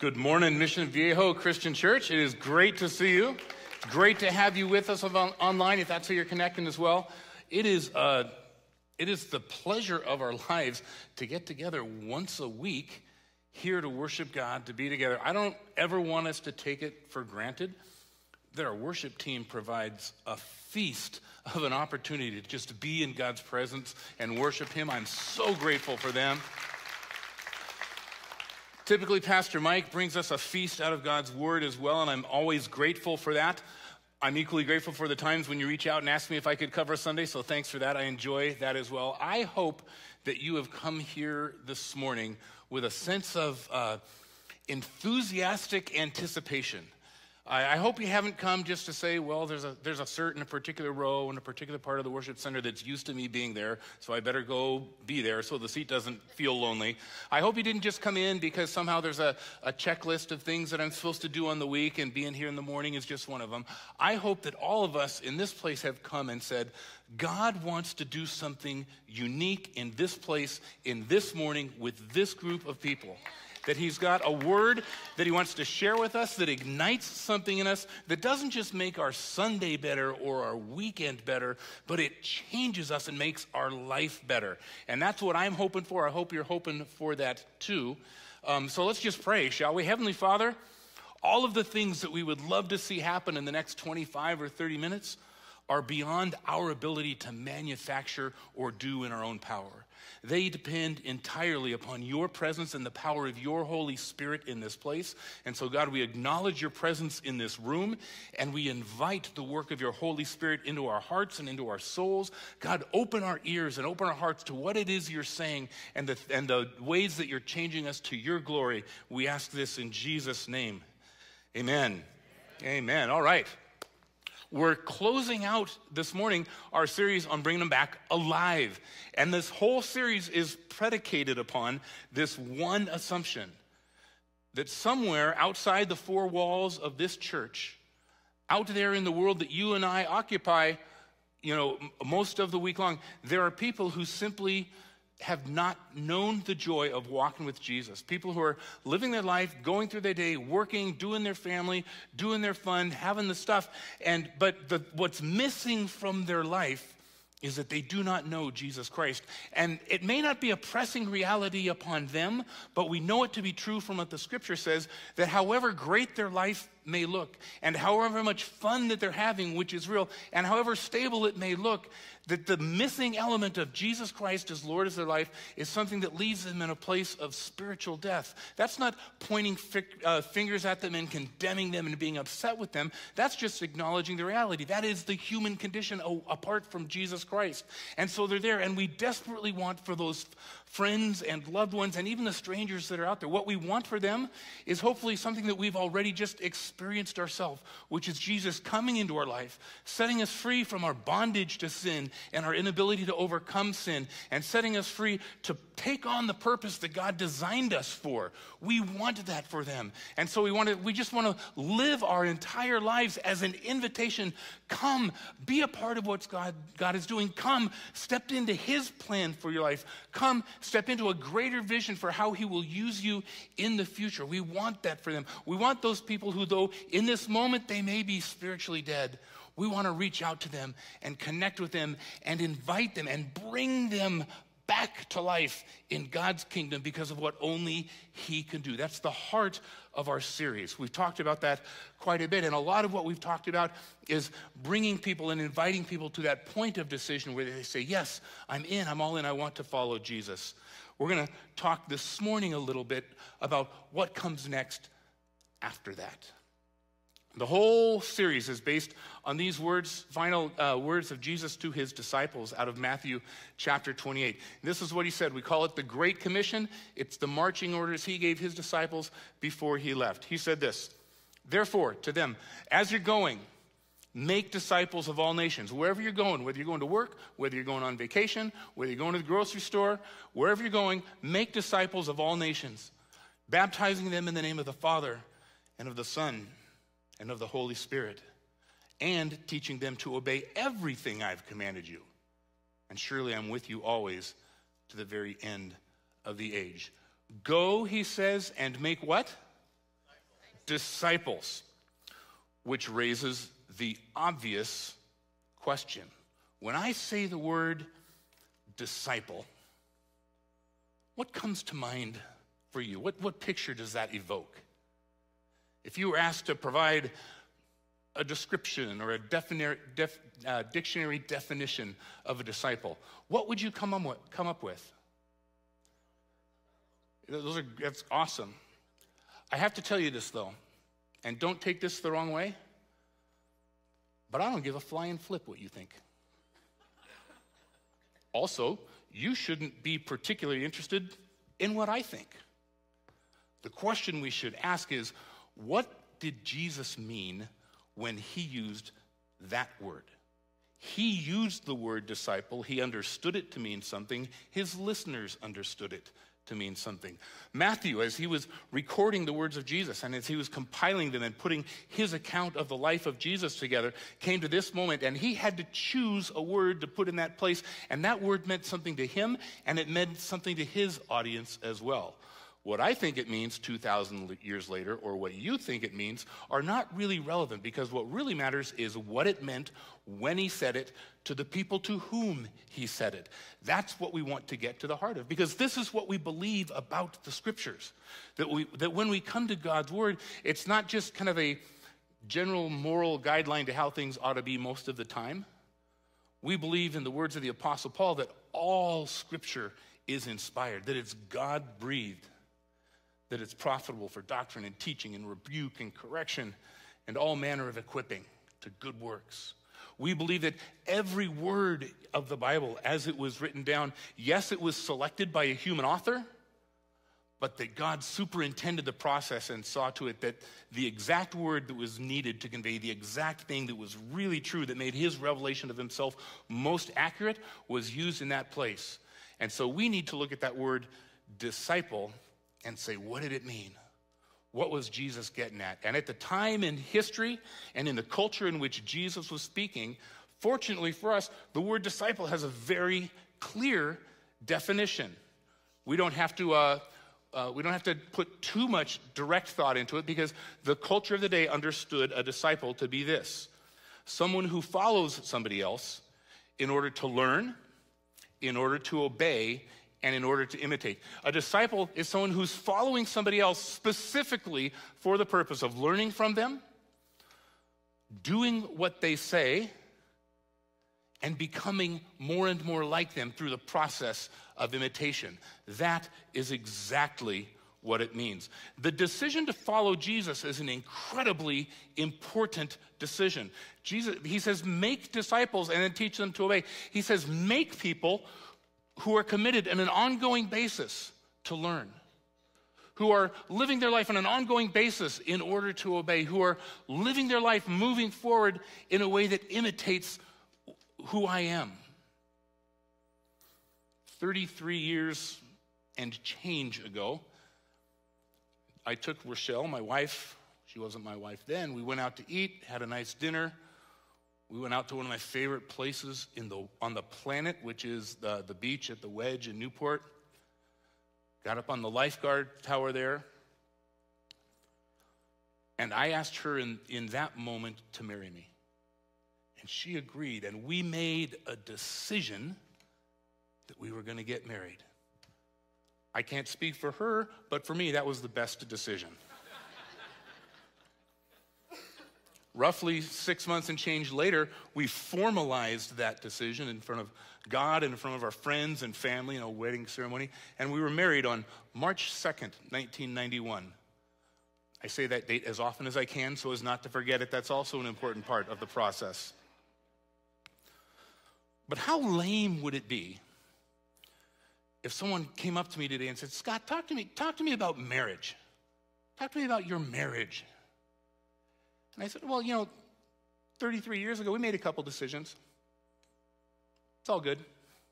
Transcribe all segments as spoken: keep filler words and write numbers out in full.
Good morning, Mission Viejo Christian Church. It is great to see you. Great to have you with us on, online, if that's how you're connecting as well. It is, uh, it is the pleasure of our lives to get together once a week here to worship God, to be together. I don't ever want us to take it for granted that our worship team provides a feast of an opportunity to just be in God's presence and worship Him. I'm so grateful for them. Typically, Pastor Mike brings us a feast out of God's Word as well, and I'm always grateful for that. I'm equally grateful for the times when you reach out and ask me if I could cover a Sunday, so thanks for that. I enjoy that as well. I hope that you have come here this morning with a sense of uh, enthusiastic anticipation. I hope you haven't come just to say, well, there's a there's a certain a particular row in a particular part of the worship center that's used to me being there, so I better go be there so the seat doesn't feel lonely. I hope you didn't just come in because somehow there's a, a checklist of things that I'm supposed to do on the week and being here in the morning is just one of them. I hope that all of us in this place have come and said, God wants to do something unique in this place, in this morning, with this group of people. That He's got a word that He wants to share with us that ignites something in us that doesn't just make our Sunday better or our weekend better, but it changes us and makes our life better. And that's what I'm hoping for. I hope you're hoping for that too. Um, so let's just pray, shall we? Heavenly Father, all of the things that we would love to see happen in the next twenty-five or thirty minutes are beyond our ability to manufacture or do in our own power. They depend entirely upon your presence and the power of your Holy Spirit in this place. And so, God, we acknowledge your presence in this room, and we invite the work of your Holy Spirit into our hearts and into our souls. God, open our ears and open our hearts to what it is you're saying and the, and the ways that you're changing us to your glory. We ask this in Jesus' name. Amen. Amen. All right. We're closing out this morning our series on bringing them back alive. And this whole series is predicated upon this one assumption, that somewhere outside the four walls of this church, out there in the world that you and I occupy, you know, most of the week long, there are people who simply have not known the joy of walking with Jesus. People who are living their life, going through their day, working, doing their family, doing their fun, having the stuff. And but the, what's missing from their life is that they do not know Jesus Christ. And it may not be a pressing reality upon them, but we know it to be true from what the scripture says, that however great their life may look, and however much fun that they're having, which is real, and however stable it may look, that the missing element of Jesus Christ as Lord of their life is something that leaves them in a place of spiritual death. That's not pointing fi- uh, fingers at them and condemning them and being upset with them. That's just acknowledging the reality. That is the human condition o- apart from Jesus Christ. And so they're there, and we desperately want for those friends and loved ones and even the strangers that are out there. What we want for them is hopefully something that we've already just experienced ourselves, which is Jesus coming into our life, setting us free from our bondage to sin and our inability to overcome sin, and setting us free to take on the purpose that God designed us for. We want that for them. And so we want to, we just want to live our entire lives as an invitation. Come, be a part of what God, God is doing. Come, step into His plan for your life. Come, step into a greater vision for how He will use you in the future. We want that for them. We want those people who, though in this moment they may be spiritually dead, we want to reach out to them and connect with them and invite them and bring them back to life in God's kingdom because of what only He can do. That's the heart of our series. We've talked about that quite a bit, and a lot of what we've talked about is bringing people and inviting people to that point of decision where they say, yes, I'm in, I'm all in, I want to follow Jesus. We're going to talk this morning a little bit about what comes next after that. The whole series is based on these words, final uh, words of Jesus to His disciples out of Matthew chapter twenty-eight. And this is what He said. We call it the Great Commission. It's the marching orders He gave His disciples before He left. He said this, therefore, to them, as you're going, make disciples of all nations. Wherever you're going, whether you're going to work, whether you're going on vacation, whether you're going to the grocery store, wherever you're going, make disciples of all nations, baptizing them in the name of the Father and of the Son and of the Holy Spirit, and teaching them to obey everything I've commanded you. And surely I'm with you always to the very end of the age. Go, He says, and make what? disciples, which raises the obvious question. When I say the word disciple, what comes to mind for you? What, what picture does that evoke? If you were asked to provide a description or a definir, def, uh, dictionary definition of a disciple, what would you come up with? Come up with? Those are, that's awesome. I have to tell you this, though, and don't take this the wrong way, but I don't give a flying flip what you think. Also, you shouldn't be particularly interested in what I think. The question we should ask is, what did Jesus mean when he used that word? He used the word disciple. He understood it to mean something. His listeners understood it to mean something. Matthew, as he was recording the words of Jesus and as he was compiling them and putting his account of the life of Jesus together, came to this moment and he had to choose a word to put in that place, and that word meant something to him and it meant something to his audience as well. What I think it means two thousand years later, or what you think it means, are not really relevant, because what really matters is what it meant when he said it to the people to whom he said it. That's what we want to get to the heart of, because this is what we believe about the scriptures. That we that when we come to God's word, it's not just kind of a general moral guideline to how things ought to be most of the time. We believe, in the words of the Apostle Paul, that all scripture is inspired, that it's God-breathed, that it's profitable for doctrine and teaching and rebuke and correction and all manner of equipping to good works. We believe that every word of the Bible, as it was written down, yes, it was selected by a human author, but that God superintended the process and saw to it that the exact word that was needed to convey the exact thing that was really true, that made his revelation of himself most accurate, was used in that place. And so we need to look at that word disciple and say, what did it mean? What was Jesus getting at? And at the time in history and in the culture in which Jesus was speaking, fortunately for us, the word disciple has a very clear definition. We don't have to uh, uh, we don't have to put too much direct thought into it, because the culture of the day understood a disciple to be this: someone who follows somebody else in order to learn, in order to obey, and in order to imitate. A disciple is someone who's following somebody else specifically for the purpose of learning from them, doing what they say, and becoming more and more like them through the process of imitation. That is exactly what it means. The decision to follow Jesus is an incredibly important decision. Jesus, he says, make disciples and then teach them to obey. He says, make people who are committed on an ongoing basis to learn, who are living their life on an ongoing basis in order to obey, who are living their life moving forward in a way that imitates who I am. thirty-three years and change ago, I took Rochelle, my wife. She wasn't my wife then. We went out to eat, had a nice dinner. We went out to one of my favorite places in the, on the planet, which is the, the beach at the Wedge in Newport. Got up on the lifeguard tower there. And I asked her in, in that moment to marry me. And she agreed, and we made a decision that we were going to get married. I can't speak for her, but for me, that was the best decision. Roughly six months and change later, we formalized that decision in front of God and in front of our friends and family in a wedding ceremony, and we were married on March second, nineteen ninety-one. I say that date as often as I can so as not to forget it. That's also an important part of the process. But how lame would it be if someone came up to me today and said, Scott, talk to me, talk to me about marriage. Talk to me about your marriage. And I said, well, you know, thirty-three years ago, we made a couple decisions. It's all good.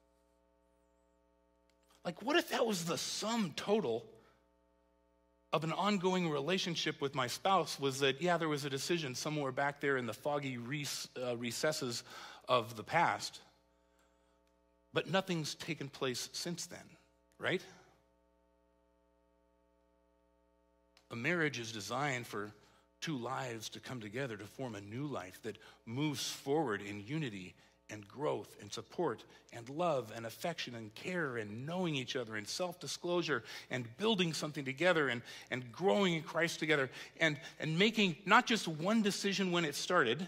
Like, what if that was the sum total of an ongoing relationship with my spouse? Was that, yeah, there was a decision somewhere back there in the foggy rec- uh, recesses of the past, but nothing's taken place since then, right? A marriage is designed for two lives to come together to form a new life that moves forward in unity and growth and support and love and affection and care and knowing each other and self-disclosure and building something together and, and growing in Christ together and, and making not just one decision when it started,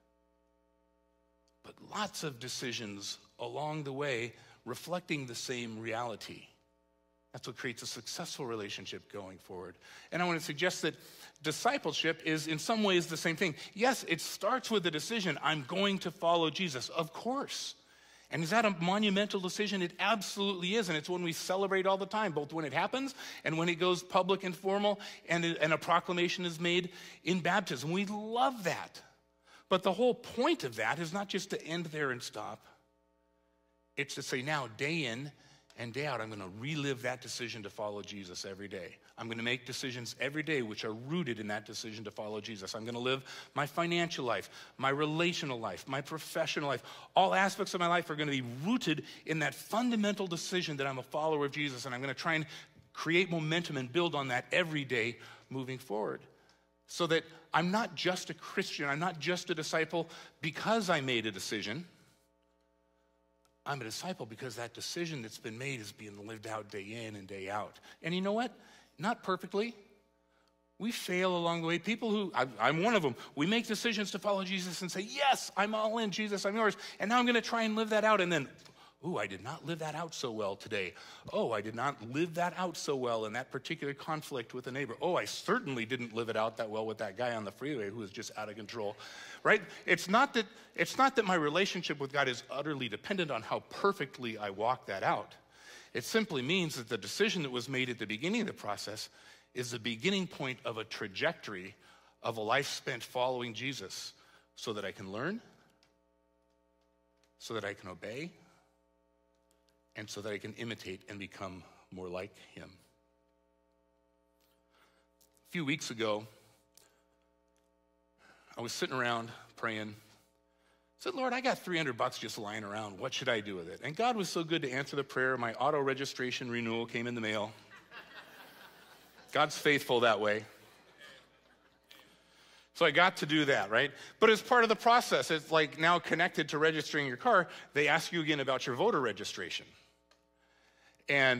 but lots of decisions along the way reflecting the same reality. That's what creates a successful relationship going forward. And I want to suggest that discipleship is in some ways the same thing. Yes, it starts with the decision, I'm going to follow Jesus, of course. And is that a monumental decision? It absolutely is, and it's one we celebrate all the time, both when it happens and when it goes public and formal and, and a proclamation is made in baptism. We love that. But the whole point of that is not just to end there and stop. It's to say now, day in and day out, I'm going to relive that decision to follow Jesus every day. I'm going to make decisions every day which are rooted in that decision to follow Jesus. I'm going to live my financial life, my relational life, my professional life. All aspects of my life are going to be rooted in that fundamental decision that I'm a follower of Jesus, and I'm going to try and create momentum and build on that every day moving forward. So that I'm not just a Christian, I'm not just a disciple because I made a decision. I'm a disciple because that decision that's been made is being lived out day in and day out. And you know what? Not perfectly. We fail along the way. People who, I, I'm one of them, we make decisions to follow Jesus and say, yes, I'm all in, Jesus, I'm yours. And now I'm going to try and live that out. And then, ooh, I did not live that out so well today. Oh, I did not live that out so well in that particular conflict with a neighbor. Oh, I certainly didn't live it out that well with that guy on the freeway who was just out of control, right? It's not that, it's not that my relationship with God is utterly dependent on how perfectly I walk that out. It simply means that the decision that was made at the beginning of the process is the beginning point of a trajectory of a life spent following Jesus so that I can learn, so that I can obey, and so that I can imitate and become more like him. A few weeks ago, I was sitting around praying. I said, Lord, I got three hundred bucks just lying around. What should I do with it? And God was so good to answer the prayer. My auto registration renewal came in the mail. God's faithful that way. So I got to do that, right? But as part of the process, it's like now connected to registering your car, they ask you again about your voter registration. And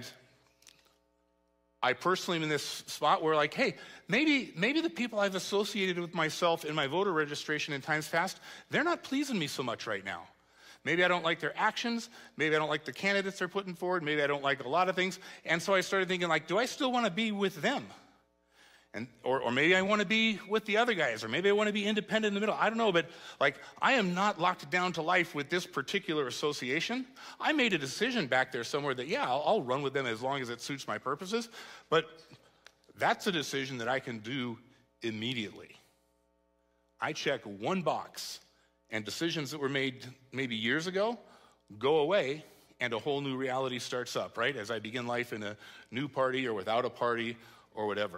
I personally am in this spot where like, hey, maybe maybe the people I've associated with myself in my voter registration in times past, they're not pleasing me so much right now. Maybe I don't like their actions. Maybe I don't like the candidates they're putting forward. Maybe I don't like a lot of things. And so I started thinking like, do I still want to be with them? And, or, or maybe I want to be with the other guys, or maybe I want to be independent in the middle. I don't know, but like I am not locked down to life with this particular association. I made a decision back there somewhere that, yeah, I'll, I'll run with them as long as it suits my purposes, but that's a decision that I can do immediately. I check one box, and decisions that were made maybe years ago go away, and a whole new reality starts up, right? As I begin life in a new party or without a party or whatever.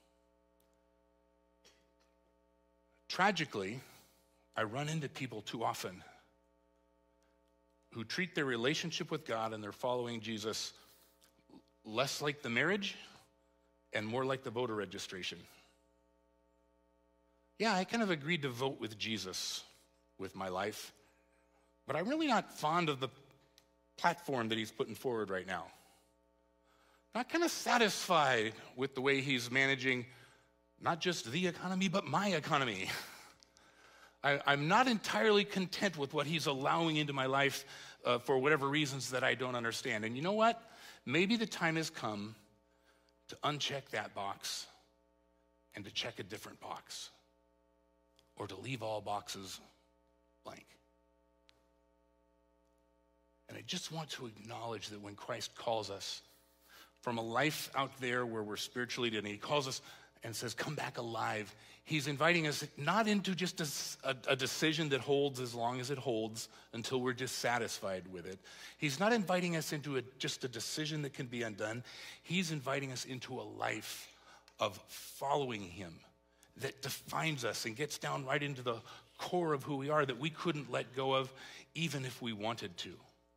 Tragically, I run into people too often who treat their relationship with God and their following Jesus less like the marriage and more like the voter registration. Yeah, I kind of agreed to vote with Jesus with my life, but I'm really not fond of the platform that he's putting forward right now. Not kind of satisfied with the way he's managing not just the economy, but my economy. I, I'm not entirely content with what he's allowing into my life uh, for whatever reasons that I don't understand. And you know what? Maybe the time has come to uncheck that box and to check a different box, or to leave all boxes blank. And I just want to acknowledge that when Christ calls us from a life out there where we're spiritually dead, and he calls us and says, come back alive, he's inviting us not into just a, a, a decision that holds as long as it holds until we're dissatisfied with it. He's not inviting us into a, just a decision that can be undone. He's inviting us into a life of following him that defines us and gets down right into the core of who we are that we couldn't let go of even if we wanted to.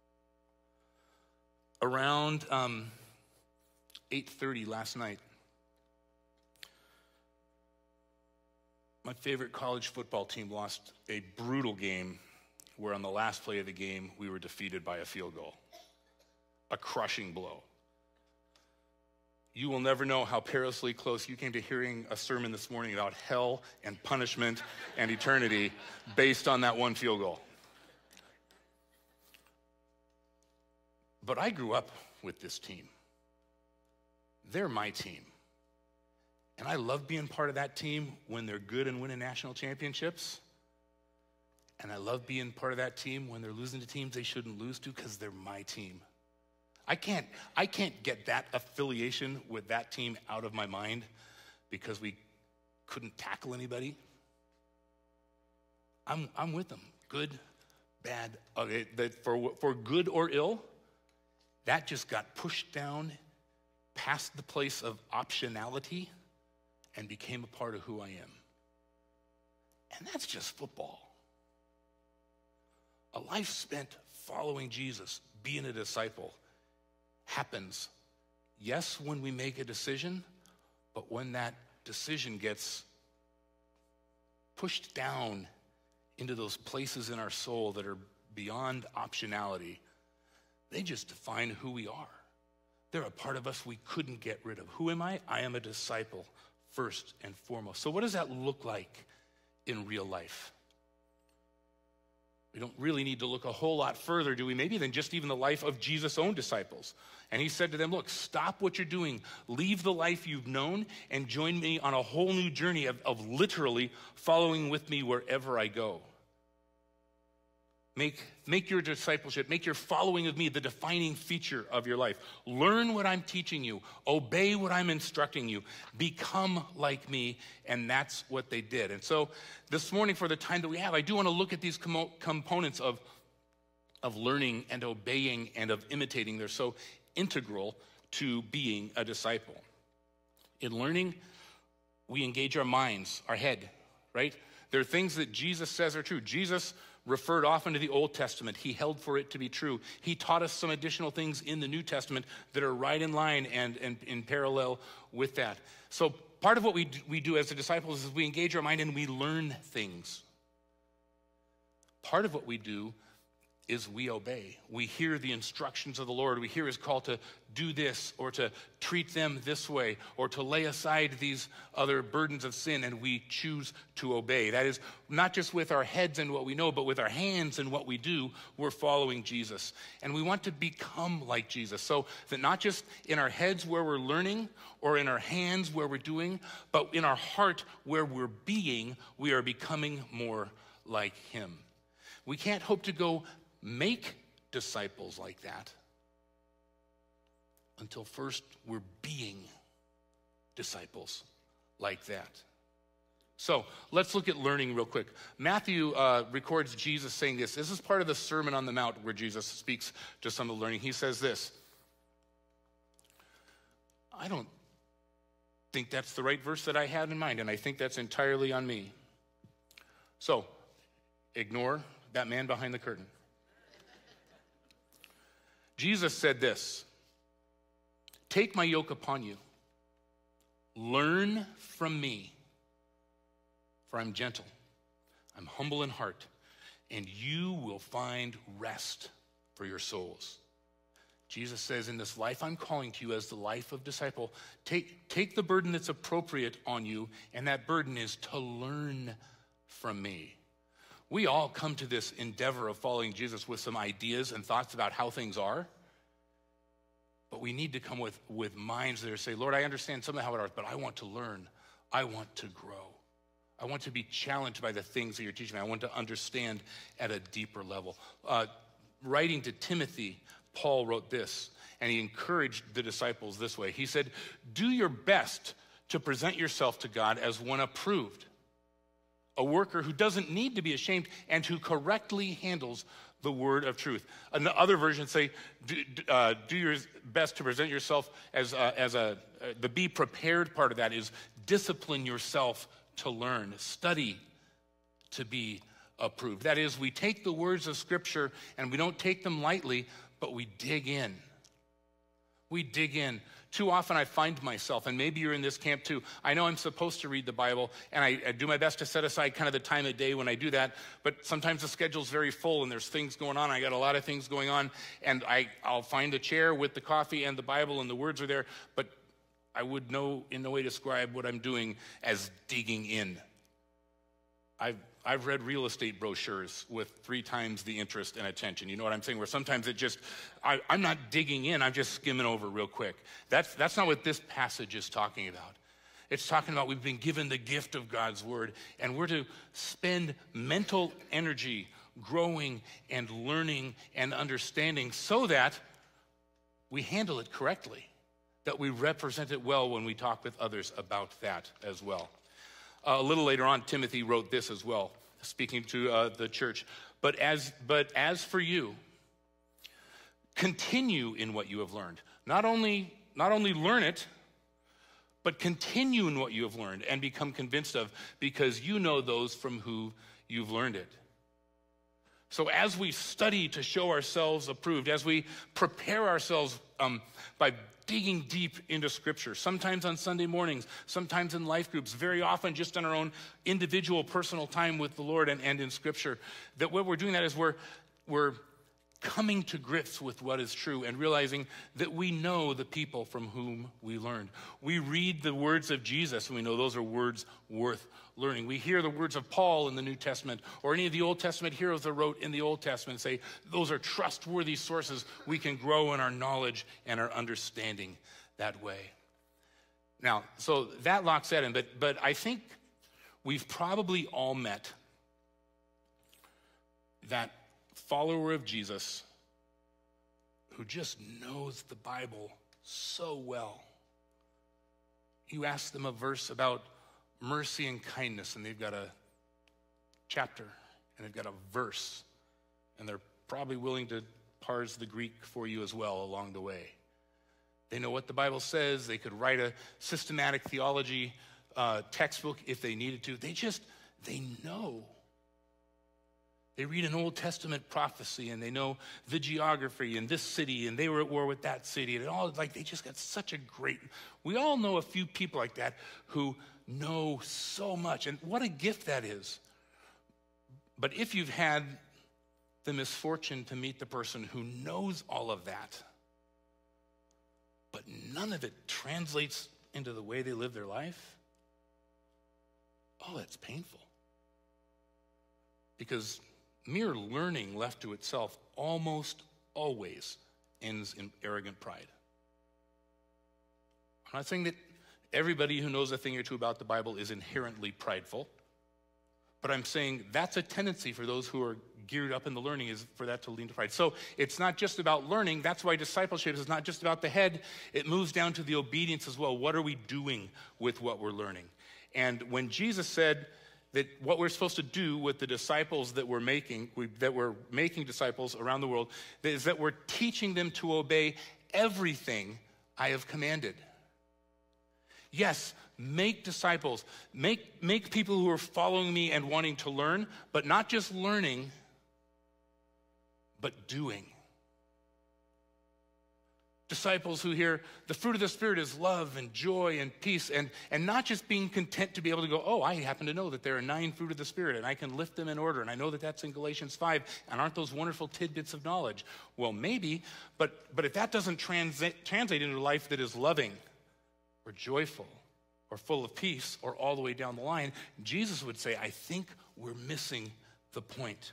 Around um, eight thirty last night, My favorite college football team lost a brutal game where on the last play of the game, we were defeated by a field goal. A crushing blow. You will never know how perilously close you came to hearing a sermon this morning about hell and punishment and eternity based on that one field goal. But I grew up with this team. They're my team. And I love being part of that team when they're good and winning national championships. And I love being part of that team when they're losing to teams they shouldn't lose to because they're my team. I can't, I can't get that affiliation with that team out of my mind because we couldn't tackle anybody. I'm, I'm with them. Good, bad, okay, that for, for good or ill, that just got pushed down past the place of optionality and became a part of who I am. And that's just football. A life spent following Jesus, being a disciple, happens, yes, when we make a decision, but when that decision gets pushed down into those places in our soul that are beyond optionality, they just define who we are. They're a part of us we couldn't get rid of. Who am I? I am a disciple, first and foremost. So what does that look like in real life? We don't really need to look a whole lot further, do we? Maybe than just even the life of Jesus' own disciples. And he said to them, look, stop what you're doing. Leave the life you've known and join me on a whole new journey of, of literally following with me wherever I go. Make, make your discipleship, make your following of me the defining feature of your life. Learn what I'm teaching you. Obey what I'm instructing you. Become like me, and that's what they did. And so this morning, for the time that we have, I do want to look at these com- components of, of learning and obeying and of imitating. They're so integral to being a disciple. In learning, we engage our minds, our head, right? There are things that Jesus says are true. Jesus referred often to the Old Testament. He held for it to be true. He taught us some additional things in the New Testament that are right in line and, and in parallel with that. So part of what we do, we do as the disciples is we engage our mind and we learn things. Part of what we do is we obey. We hear the instructions of the Lord. We hear his call to do this or to treat them this way or to lay aside these other burdens of sin, and we choose to obey. That is not just with our heads and what we know, but with our hands and what we do, we're following Jesus. And we want to become like Jesus, so that not just in our heads where we're learning or in our hands where we're doing, but in our heart where we're being, we are becoming more like him. We can't hope to go make disciples like that until first we're being disciples like that. So let's look at learning real quick. Matthew uh, records Jesus saying this. This is part of the Sermon on the Mount where Jesus speaks to some of the learning. He says this. I don't think that's the right verse that I had in mind, and I think that's entirely on me. So ignore that man behind the curtain. Jesus said this, take my yoke upon you, learn from me, for I'm gentle, I'm humble in heart, and you will find rest for your souls. Jesus says, in this life I'm calling to you as the life of disciple, take, take the burden that's appropriate on you, and that burden is to learn from me. We all come to this endeavor of following Jesus with some ideas and thoughts about how things are. But we need to come with, with minds that are say, Lord, I understand some of how it is, but I want to learn. I want to grow. I want to be challenged by the things that you're teaching me. I want to understand at a deeper level. Uh, writing to Timothy, Paul wrote this, and he encouraged the disciples this way. He said, do your best to present yourself to God as one approved, a worker who doesn't need to be ashamed and who correctly handles the word of truth. And the other versions say, do, uh, do your best to present yourself as, uh, as a, uh, the be prepared part of that is discipline yourself to learn, study to be approved. That is, we take the words of Scripture and we don't take them lightly, but we dig in. We We dig in. Too often I find myself, and maybe you're in this camp too, I know I'm supposed to read the Bible, and I, I do my best to set aside kind of the time of day when I do that, but sometimes the schedule's very full and there's things going on. I got a lot of things going on, and I, I'll find a chair with the coffee and the Bible and the words are there, but I would no, in no way describe what I'm doing as digging in. I've, I've read real estate brochures with three times the interest and attention. You know what I'm saying? Where sometimes it just, I, I'm not digging in, I'm just skimming over real quick. That's, that's not what this passage is talking about. It's talking about we've been given the gift of God's word, and we're to spend mental energy growing and learning and understanding so that we handle it correctly, that we represent it well when we talk with others about that as well. Uh, a little later on, Timothy wrote this as well, speaking to uh, the church. But as, but as for you, continue in what you have learned. Not only, not only learn it, but continue in what you have learned and become convinced of, because you know those from who you've learned it. So as we study to show ourselves approved, as we prepare ourselves um, by digging deep into Scripture, sometimes on Sunday mornings, sometimes in life groups, very often just in our own individual personal time with the Lord and, and in Scripture, that what we're doing that is we're, we're coming to grips with what is true and realizing that we know the people from whom we learned. We read the words of Jesus and we know those are words worth learning. We hear the words of Paul in the New Testament or any of the Old Testament heroes that wrote in the Old Testament and say those are trustworthy sources. We can grow in our knowledge and our understanding that way. Now, so that locks that in, but, but I think we've probably all met that follower of Jesus who just knows the Bible so well. You ask them a verse about mercy and kindness, and they've got a chapter, and they've got a verse, and they're probably willing to parse the Greek for you as well along the way. They know what the Bible says. They could write a systematic theology uh, textbook if they needed to. They just, they know. They read an Old Testament prophecy and they know the geography in this city and they were at war with that city and all, like they just got such a great, we all know a few people like that who know so much, and what a gift that is. But if you've had the misfortune to meet the person who knows all of that, but none of it translates into the way they live their life, oh, that's painful. Because mere learning left to itself almost always ends in arrogant pride. I'm not saying that everybody who knows a thing or two about the Bible is inherently prideful, but I'm saying that's a tendency for those who are geared up in the learning, is for that to lean to pride. So it's not just about learning. That's why discipleship is not just about the head. It moves down to the obedience as well. What are we doing with what we're learning? And when Jesus said that what we're supposed to do with the disciples that we're making, we, that we're making disciples around the world, is that we're teaching them to obey everything I have commanded. Yes, make disciples. Make, make people who are following me and wanting to learn, but not just learning, but doing. Disciples who hear the fruit of the Spirit is love and joy and peace, and, and not just being content to be able to go, oh, I happen to know that there are nine fruit of the Spirit and I can lift them in order, and I know that that's in Galatians five, and aren't those wonderful tidbits of knowledge? Well, maybe, but, but if that doesn't translate, translate into a life that is loving or joyful or full of peace or all the way down the line, Jesus would say, I think we're missing the point.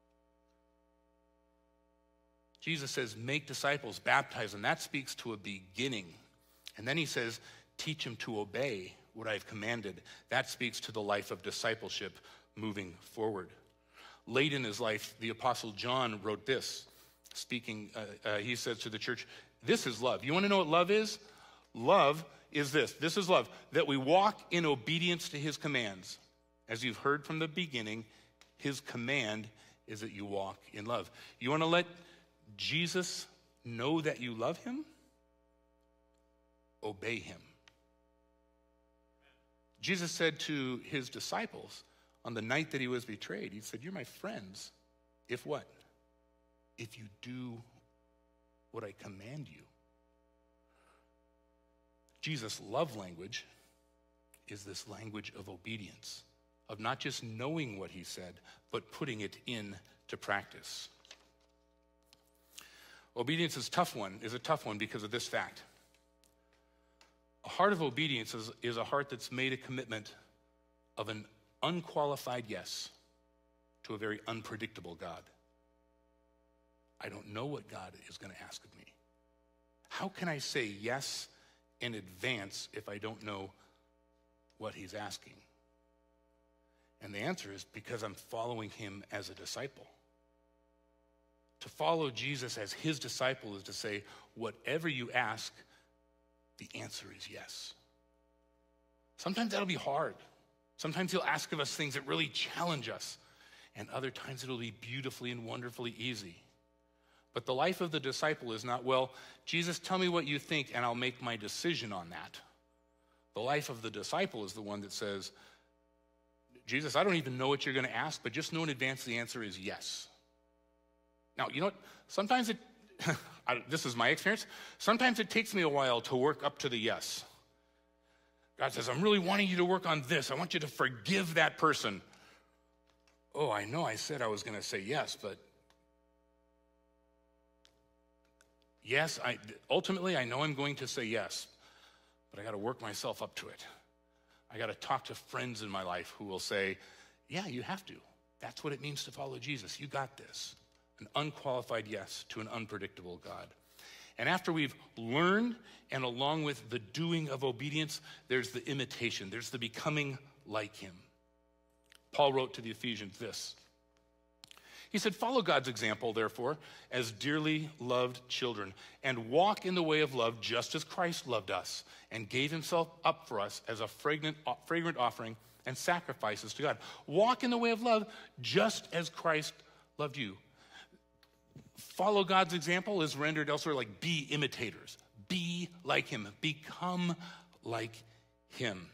Jesus says, make disciples, baptize them. That speaks to a beginning. And then he says, teach them to obey what I've commanded. That speaks to the life of discipleship moving forward. Late in his life, the Apostle John wrote this, speaking, uh, uh, he says to the church, this is love. You want to know what love is? Love is this. This is love, that we walk in obedience to his commands. As you've heard from the beginning, his command is that you walk in love. You want to let Jesus know that you love him? Obey him. Jesus said to his disciples on the night that he was betrayed, he said, you're my friends. If what? If you do what I command you. Jesus' love language is this language of obedience, of not just knowing what he said, but putting it into practice. Obedience is tough one, is a tough one because of this fact. A heart of obedience is, is a heart that's made a commitment of an unqualified yes to a very unpredictable God. I don't know what God is going to ask of me. How can I say yes in advance if I don't know what he's asking? And the answer is because I'm following him as a disciple. To follow Jesus as his disciple is to say, whatever you ask, the answer is yes. Sometimes that'll be hard. Sometimes he'll ask of us things that really challenge us. And other times it'll be beautifully and wonderfully easy. But the life of the disciple is not, well, Jesus, tell me what you think and I'll make my decision on that. The life of the disciple is the one that says, Jesus, I don't even know what you're going to ask, but just know in advance the answer is yes. Now, you know what? Sometimes it, I, this is my experience, sometimes it takes me a while to work up to the yes. God says, I'm really wanting you to work on this. I want you to forgive that person. Oh, I know I said I was going to say yes, but yes, I, ultimately I know I'm going to say yes, but I got to work myself up to it. I got to talk to friends in my life who will say, yeah, you have to. That's what it means to follow Jesus. You got this. An unqualified yes to an unpredictable God. And after we've learned, and along with the doing of obedience, there's the imitation. There's the becoming like him. Paul wrote to the Ephesians this. He said, follow God's example, therefore, as dearly loved children, and walk in the way of love just as Christ loved us and gave himself up for us as a fragrant, fragrant offering and sacrifices to God. Walk in the way of love just as Christ loved you. Follow God's example is rendered elsewhere like be imitators. Be like him. Become like him.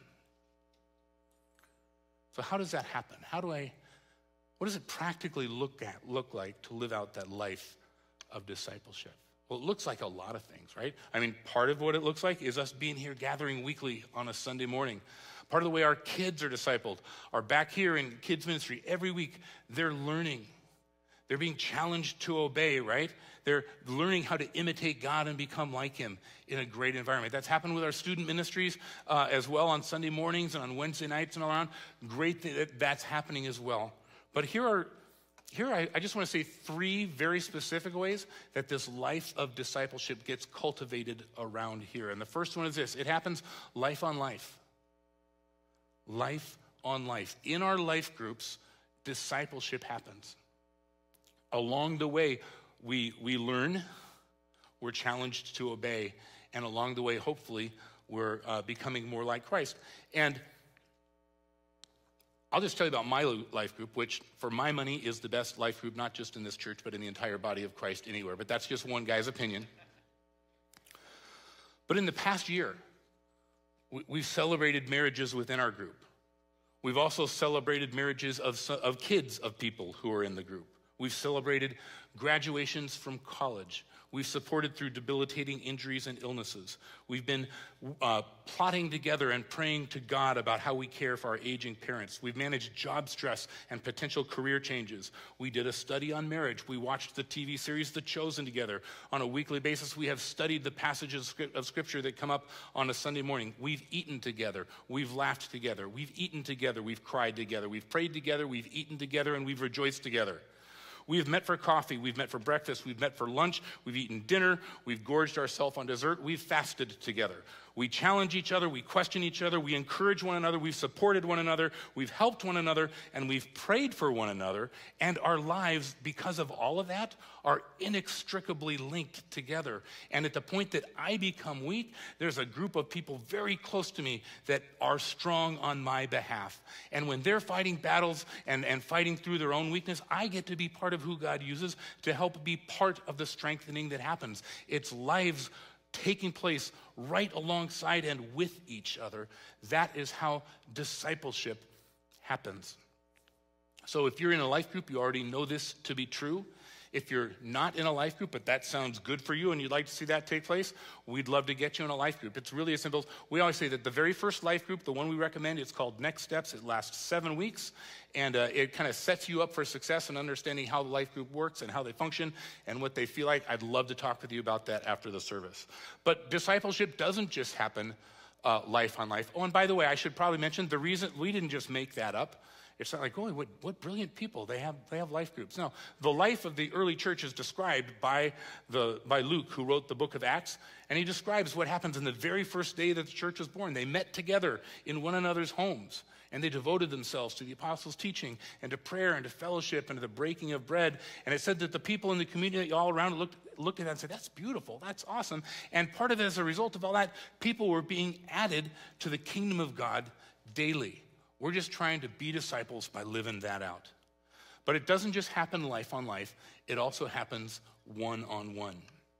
So how does that happen? How do I, what does it practically look at, look like to live out that life of discipleship? Well, it looks like a lot of things, right? I mean, part of what it looks like is us being here gathering weekly on a Sunday morning. Part of the way our kids are discipled are back here in kids ministry. Every week, they're learning. They're being challenged to obey, right? They're learning how to imitate God and become like him in a great environment. That's happened with our student ministries uh, as well on Sunday mornings and on Wednesday nights and all around. Great that that's happening as well. But here are, here I, I just want to say three very specific ways that this life of discipleship gets cultivated around here. And the first one is this. It happens life on life. Life on life. In our life groups, discipleship happens. Along the way, we, we learn, we're challenged to obey, and along the way, hopefully, we're uh, becoming more like Christ. And I'll just tell you about my life group, which, for my money, is the best life group, not just in this church, but in the entire body of Christ anywhere. But that's just one guy's opinion. But in the past year, we, we've celebrated marriages within our group. We've also celebrated marriages of, of kids of people who are in the group. We've celebrated graduations from college. We've supported through debilitating injuries and illnesses. We've been uh, plotting together and praying to God about how we care for our aging parents. We've managed job stress and potential career changes. We did a study on marriage. We watched the T V series The Chosen together. On a weekly basis, we have studied the passages of Scripture that come up on a Sunday morning. We've eaten together. We've laughed together. We've eaten together. We've cried together. We've prayed together. We've eaten together, and we've rejoiced together. We've met for coffee, we've met for breakfast, we've met for lunch, we've eaten dinner, we've gorged ourselves on dessert, we've fasted together. We challenge each other, we question each other, we encourage one another, we've supported one another, we've helped one another, and we've prayed for one another, and our lives, because of all of that, are inextricably linked together. And at the point that I become weak, there's a group of people very close to me that are strong on my behalf. And when they're fighting battles and, and fighting through their own weakness, I get to be part of who God uses to help be part of the strengthening that happens. It's lives taking place right alongside and with each other. That is how discipleship happens. So if you're in a life group, you already know this to be true. If you're not in a life group, but that sounds good for you and you'd like to see that take place, we'd love to get you in a life group. It's really as simple as, we always say that the very first life group, the one we recommend, it's called Next Steps. It lasts seven weeks, and uh, it kind of sets you up for success in understanding how the life group works and how they function and what they feel like. I'd love to talk with you about that after the service. But discipleship doesn't just happen uh, life on life. Oh, and by the way, I should probably mention, the reason we didn't just make that up. It's not like, oh, what, what brilliant people, they have they have life groups. No, the life of the early church is described by, the, by Luke, who wrote the book of Acts, and he describes what happens in the very first day that the church was born. They met together in one another's homes, and they devoted themselves to the apostles' teaching and to prayer and to fellowship and to the breaking of bread. And it said that the people in the community all around looked, looked at that and said, that's beautiful, that's awesome. And part of it, as a result of all that, people were being added to the kingdom of God daily. We're just trying to be disciples by living that out. But it doesn't just happen life on life, it also happens one-on-one.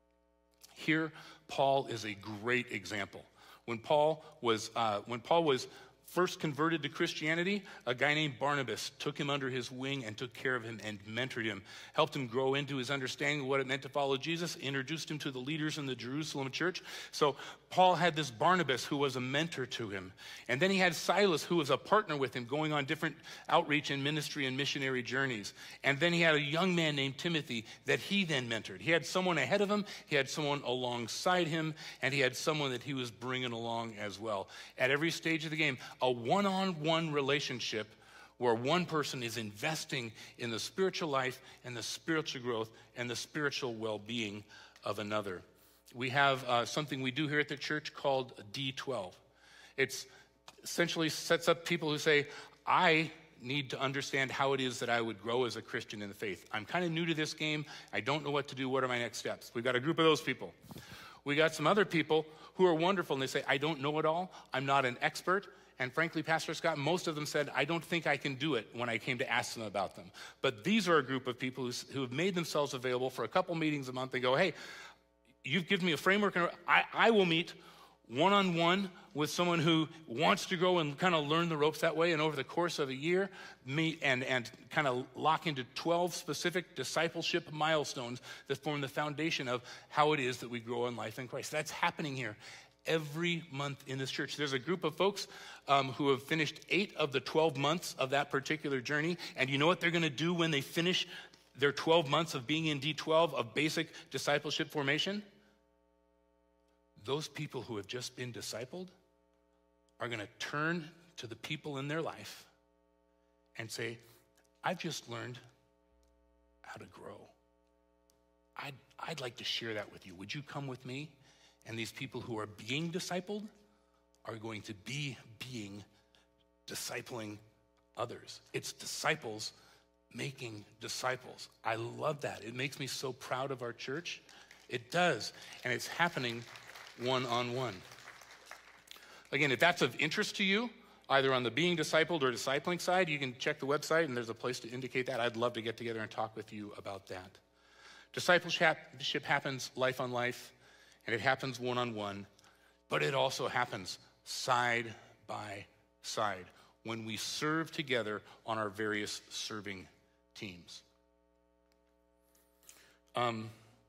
Here, Paul is a great example. When Paul was, uh, when Paul was first converted to Christianity, a guy named Barnabas took him under his wing and took care of him and mentored him, helped him grow into his understanding of what it meant to follow Jesus, introduced him to the leaders in the Jerusalem church. So Paul had this Barnabas who was a mentor to him. And then he had Silas, who was a partner with him, going on different outreach and ministry and missionary journeys. And then he had a young man named Timothy that he then mentored. He had someone ahead of him, he had someone alongside him, and he had someone that he was bringing along as well. At every stage of the game, a one-on-one relationship where one person is investing in the spiritual life and the spiritual growth and the spiritual well-being of another. We have uh, something we do here at the church called D twelve. It essentially sets up people who say, I need to understand how it is that I would grow as a Christian in the faith. I'm kind of new to this game. I don't know what to do. What are my next steps? We've got a group of those people. We got some other people who are wonderful, and they say, I don't know it all. I'm not an expert. And frankly, Pastor Scott, most of them said, I don't think I can do it when I came to ask them about them. But these are a group of people who, who have made themselves available for a couple meetings a month. They go, hey, you've given me a framework, and I, I will meet one-on-one with someone who wants to grow and kind of learn the ropes that way. And over the course of a year, meet and, and kind of lock into twelve specific discipleship milestones that form the foundation of how it is that we grow in life in Christ. That's happening here every month in this church. There's a group of folks um, who have finished eight of the twelve months of that particular journey. And you know what they're going to do when they finish their twelve months of being in D twelve of basic discipleship formation? Those people who have just been discipled are going to turn to the people in their life and say, I've just learned how to grow. I'd, I'd like to share that with you. Would you come with me? And these people who are being discipled are going to be being discipling others. It's disciples making disciples. I love that. It makes me so proud of our church. It does. And it's happening one-on-one. Again, if that's of interest to you, either on the being discipled or discipling side, you can check the website and there's a place to indicate that. I'd love to get together and talk with you about that. Discipleship happens life on life, and it happens one-on-one, but it also happens side by side when we serve together on our various serving teams. Um,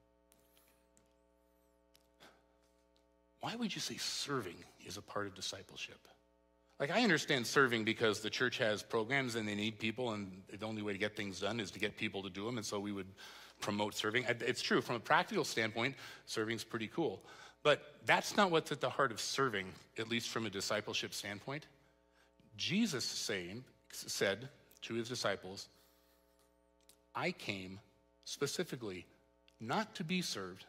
why would you say serving is a part of discipleship? Like, I understand serving because the church has programs and they need people, and the only way to get things done is to get people to do them, and so we would promote serving. It's true, from a practical standpoint, serving's pretty cool. But that's not what's at the heart of serving, at least from a discipleship standpoint. Jesus saying, said to his disciples, I came specifically not to be served,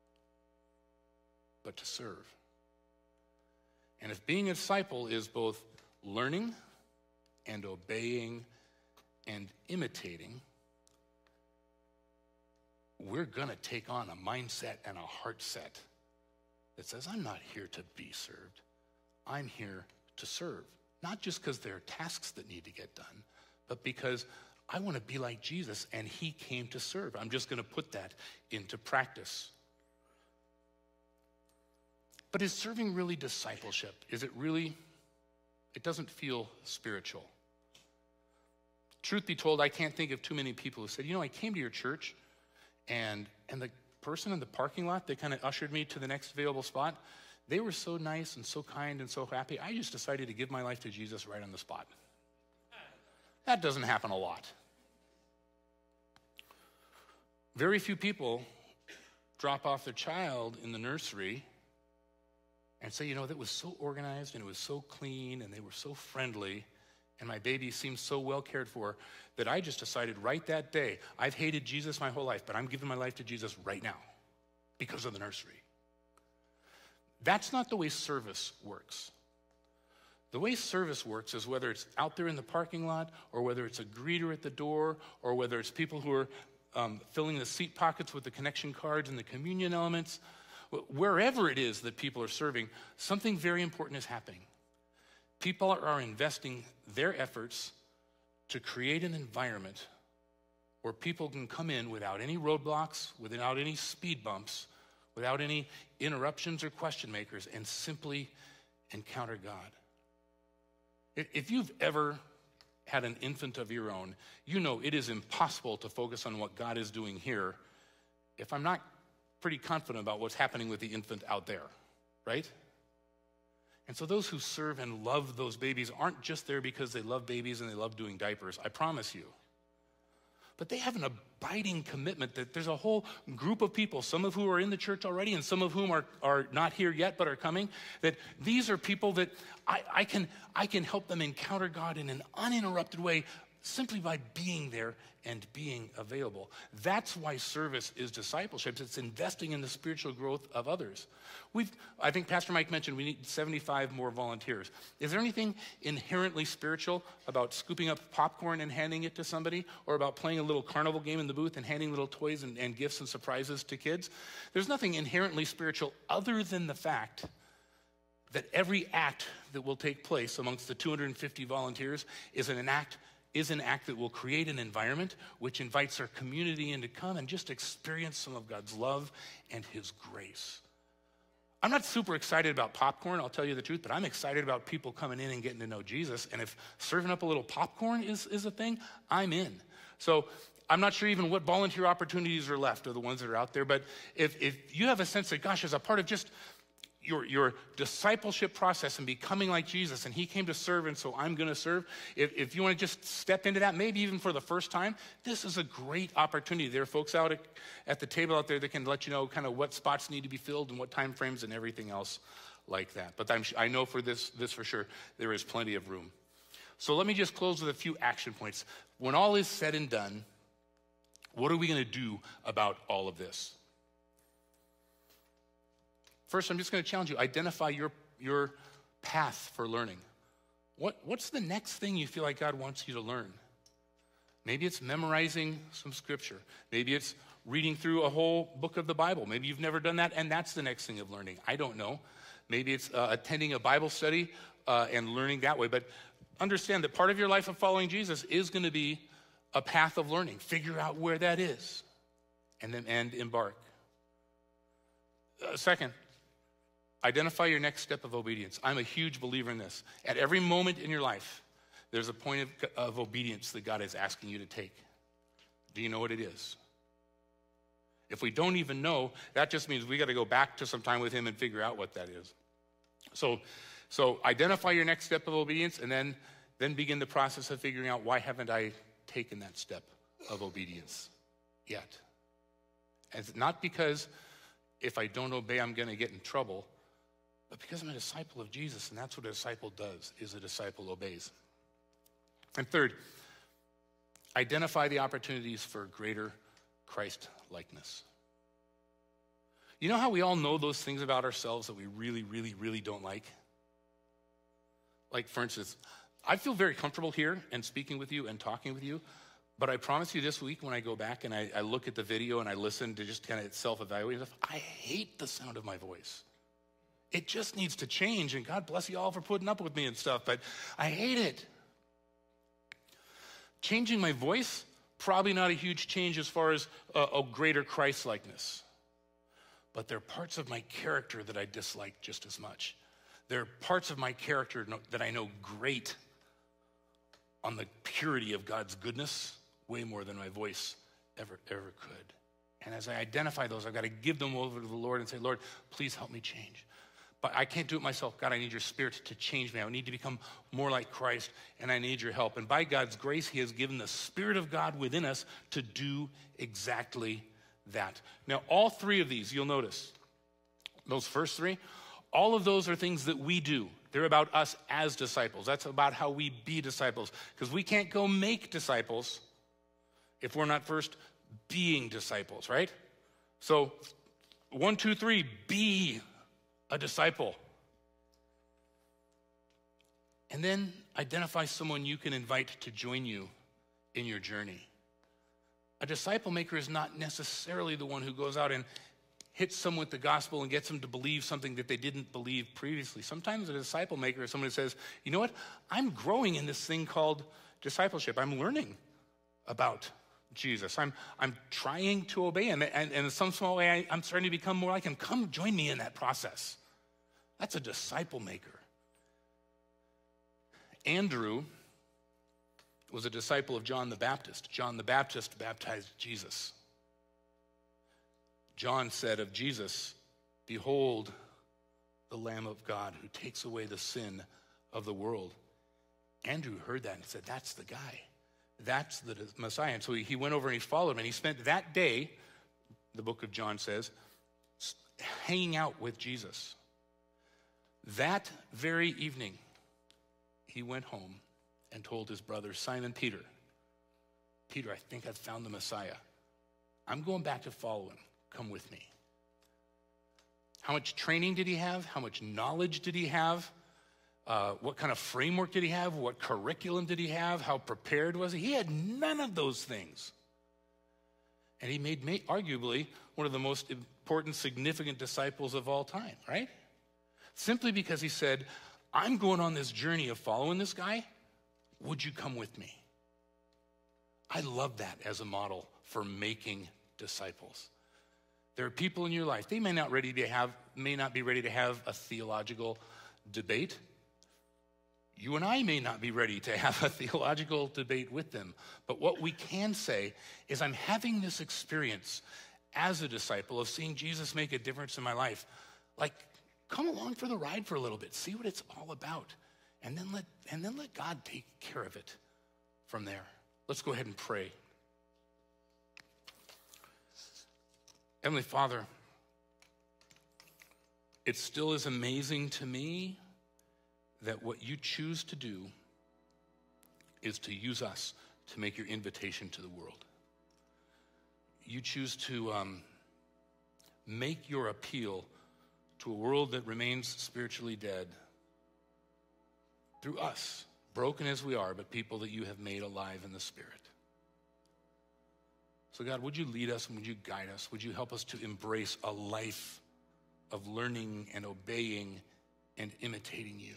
but to serve. And if being a disciple is both learning and obeying and imitating, we're going to take on a mindset and a heart set that says, I'm not here to be served. I'm here to serve. Not just because there are tasks that need to get done, but because I want to be like Jesus, and he came to serve. I'm just going to put that into practice. But is serving really discipleship? Is it really? It doesn't feel spiritual. Truth be told, I can't think of too many people who said, you know, I came to your church And, and the person in the parking lot that kind of ushered me to the next available spot, they were so nice and so kind and so happy. I just decided to give my life to Jesus right on the spot. That doesn't happen a lot. Very few people drop off their child in the nursery and say, you know, that was so organized and it was so clean and they were so friendly and my baby seemed so well cared for that I just decided right that day, I've hated Jesus my whole life, but I'm giving my life to Jesus right now because of the nursery. That's not the way service works. The way service works is whether it's out there in the parking lot or whether it's a greeter at the door or whether it's people who are um, filling the seat pockets with the connection cards and the communion elements, wherever it is that people are serving, something very important is happening. People are investing their efforts to create an environment where people can come in without any roadblocks, without any speed bumps, without any interruptions or question makers, and simply encounter God. If you've ever had an infant of your own, you know it is impossible to focus on what God is doing here if I'm not pretty confident about what's happening with the infant out there, right? And so those who serve and love those babies aren't just there because they love babies and they love doing diapers, I promise you. But they have an abiding commitment that there's a whole group of people, some of whom are in the church already and some of whom are, are not here yet but are coming, that these are people that I, I, can, I can help them encounter God in an uninterrupted way simply by being there and being available. That's why service is discipleship. It's investing in the spiritual growth of others. We've, I think Pastor Mike mentioned we need seventy-five more volunteers. Is there anything inherently spiritual about scooping up popcorn and handing it to somebody, or about playing a little carnival game in the booth and handing little toys and, and gifts and surprises to kids? There's nothing inherently spiritual other than the fact that every act that will take place amongst the two hundred fifty volunteers is an act is an act that will create an environment which invites our community in to come and just experience some of God's love and his grace. I'm not super excited about popcorn, I'll tell you the truth, but I'm excited about people coming in and getting to know Jesus. And if serving up a little popcorn is, is a thing, I'm in. So I'm not sure even what volunteer opportunities are left of the ones that are out there, but if, if you have a sense that, gosh, as a part of just Your, your discipleship process and becoming like Jesus, and he came to serve, and so I'm going to serve. If, if you want to just step into that, maybe even for the first time, this is a great opportunity. There are folks out at, at the table out there that can let you know kind of what spots need to be filled and what time frames and everything else like that. But I'm, I know for this, this for sure, there is plenty of room. So let me just close with a few action points. When all is said and done, what are we going to do about all of this? First, I'm just going to challenge you. Identify your, your path for learning. What, what's the next thing you feel like God wants you to learn? Maybe it's memorizing some scripture. Maybe it's reading through a whole book of the Bible. Maybe you've never done that, and that's the next thing of learning. I don't know. Maybe it's uh, attending a Bible study uh, and learning that way. But understand that part of your life of following Jesus is going to be a path of learning. Figure out where that is, and then and embark. Uh, second, identify your next step of obedience. I'm a huge believer in this. At every moment in your life, there's a point of, of obedience that God is asking you to take. Do you know what it is? If we don't even know, that just means we got to go back to some time with him and figure out what that is. So, so identify your next step of obedience, and then, then begin the process of figuring out, why haven't I taken that step of obedience yet? And it's not because if I don't obey, I'm going to get in trouble, but because I'm a disciple of Jesus, and that's what a disciple does, is a disciple obeys. And third, identify the opportunities for greater Christ-likeness. You know how we all know those things about ourselves that we really, really, really don't like? Like, for instance, I feel very comfortable here and speaking with you and talking with you, but I promise you this week when I go back and I, I look at the video and I listen to just kind of self-evaluate stuff, I hate the sound of my voice. It just needs to change, and God bless you all for putting up with me and stuff, but I hate it. Changing my voice, probably not a huge change as far as a, a greater Christ-likeness. But there are parts of my character that I dislike just as much. There are parts of my character that I know great on the purity of God's goodness way more than my voice ever, ever could. And as I identify those, I've got to give them over to the Lord and say, Lord, please help me change. But I can't do it myself. God, I need your Spirit to change me. I need to become more like Christ, and I need your help. And by God's grace, he has given the Spirit of God within us to do exactly that. Now, all three of these, you'll notice, those first three, all of those are things that we do. They're about us as disciples. That's about how we be disciples. Because we can't go make disciples if we're not first being disciples, right? So, one, two, three, be a disciple. And then identify someone you can invite to join you in your journey. A disciple maker is not necessarily the one who goes out and hits someone with the gospel and gets them to believe something that they didn't believe previously. Sometimes a disciple maker is someone who says, you know what, I'm growing in this thing called discipleship. I'm learning about Jesus. I'm, I'm trying to obey him. And, and in some small way, I, I'm starting to become more like him. Come join me in that process. That's a disciple maker. Andrew was a disciple of John the Baptist. John the Baptist baptized Jesus. John said of Jesus, behold, the Lamb of God who takes away the sin of the world. Andrew heard that and said, that's the guy. That's the Messiah. And so he went over and he followed him. And he spent that day, the book of John says, hanging out with Jesus. That very evening, he went home and told his brother, Simon Peter, Peter, I think I've found the Messiah. I'm going back to follow him. Come with me. How much training did he have? How much knowledge did he have? Uh, what kind of framework did he have? What curriculum did he have? How prepared was he? He had none of those things. And he made, made arguably one of the most important, significant disciples of all time, right? Simply because he said, I'm going on this journey of following this guy. Would you come with me? I love that as a model for making disciples. There are people in your life, they may not ready to have, may not be ready to have a theological debate. You and I may not be ready to have a theological debate with them. But what we can say is I'm having this experience as a disciple of seeing Jesus make a difference in my life. Like, come along for the ride for a little bit. See what it's all about. And then let, and then let God take care of it from there. Let's go ahead and pray. Heavenly Father, it still is amazing to me that what you choose to do is to use us to make your invitation to the world. You choose to um, make your appeal to a world that remains spiritually dead through us, broken as we are, but people that you have made alive in the Spirit. So God, would you lead us and would you guide us? Would you help us to embrace a life of learning and obeying and imitating you?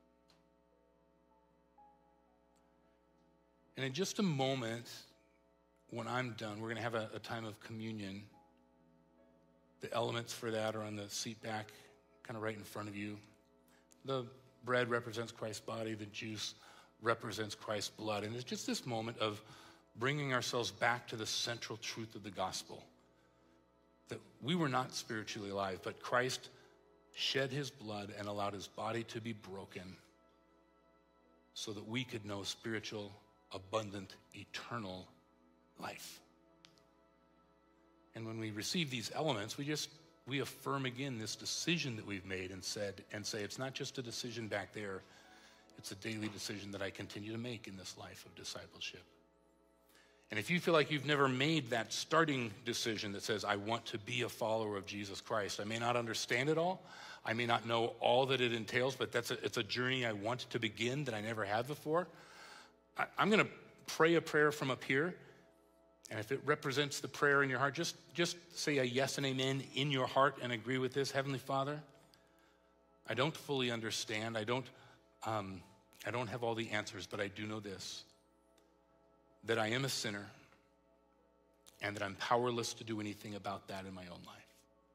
And in just a moment, when I'm done, we're going to have a, a time of communion. The elements for that are on the seat back, kind of right in front of you. The bread represents Christ's body. The juice represents Christ's blood. And it's just this moment of bringing ourselves back to the central truth of the gospel. That we were not spiritually alive, but Christ shed his blood and allowed his body to be broken so that we could know spiritual, abundant, eternal life. And when we receive these elements, we just, we affirm again this decision that we've made and said, and say, it's not just a decision back there, it's a daily decision that I continue to make in this life of discipleship. And if you feel like you've never made that starting decision that says, I want to be a follower of Jesus Christ, I may not understand it all, I may not know all that it entails, but that's a, it's a journey I want to begin that I never have before. I, I'm gonna pray a prayer from up here, and if it represents the prayer in your heart, just, just say a yes and amen in your heart and agree with this. Heavenly Father, I don't fully understand, I don't, um, I don't have all the answers, but I do know this, that I am a sinner and that I'm powerless to do anything about that in my own life.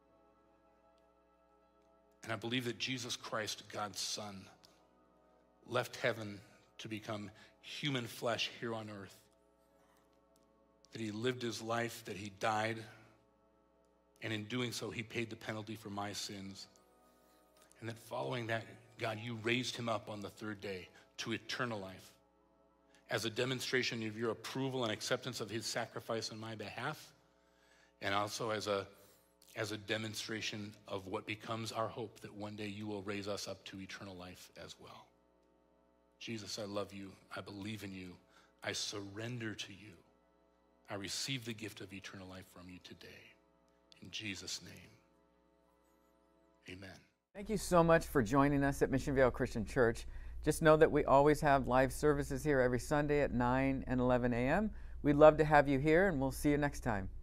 And I believe that Jesus Christ, God's Son, left heaven to become human flesh here on earth, that he lived his life, that he died And in doing so, he paid the penalty for my sins. And that following that, God, you raised him up on the third day to eternal life as a demonstration of your approval and acceptance of his sacrifice on my behalf, and also as a, as a demonstration of what becomes our hope, that one day you will raise us up to eternal life as well. Jesus, I love you. I believe in you. I surrender to you. I receive the gift of eternal life from you today. In Jesus' name, amen. Thank you so much for joining us at Mission Viejo Christian Church. Just know that we always have live services here every Sunday at nine and eleven a m We'd love to have you here, and we'll see you next time.